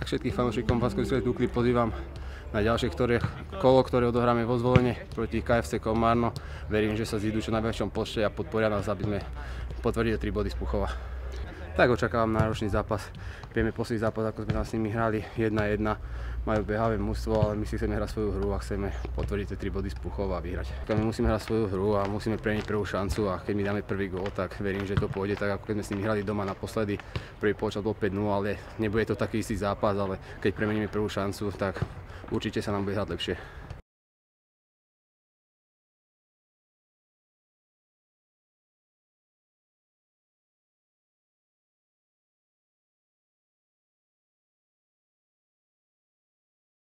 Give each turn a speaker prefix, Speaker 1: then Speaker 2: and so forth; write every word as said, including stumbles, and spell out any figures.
Speaker 1: Tak všetkých fanúšikom Banskobystrickej Dukly pozývam na ďalšie ktoré, kolo, ktoré odohráme vo Zvolene proti ká ef cé Komárno. Verím, že sa zídu čo najväčšom počte a podporia nás, aby sme potvrdili tri body z Puchova. Tak očakávam náročný zápas. Vieme posledný zápas, ako sme tam s nimi hrali jedna jedna. Majú behavé mužstvo, ale my si chceme hrať svoju hru a chceme potvrdiť tie tri body z Puchova a vyhrať. My musíme hrať svoju hru a musíme preniť prvú šancu a keď mi dáme prvý gól, tak verím, že to pôjde tak, ako keď sme s nimi hrali doma naposledy. Prvý polčas bol päť nula, ale nebude to taký istý zápas, ale keď premeníme prvú šancu, tak určite sa nám bude hrať lepšie.